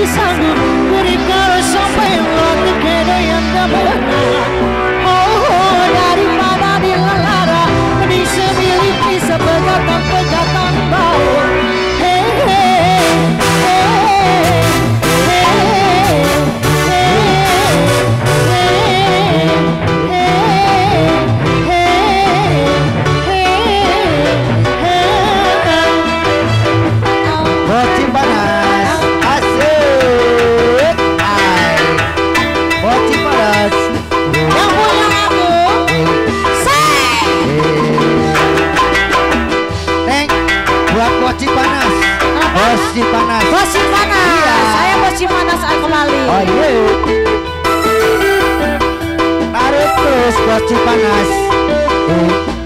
sanggup urip karo sampai waktu kedo yang tak pernah. Oh daripada dilalara mending semilih bisa pegatan bau. Hey hey hey Bocil panas, asik, hai, bocil panas, yang punya aku, Neng, buat bocil panas, bocil panas, bocil panas, iya. saya bocil panas kembali. Oh iya, taruh terus bocil panas.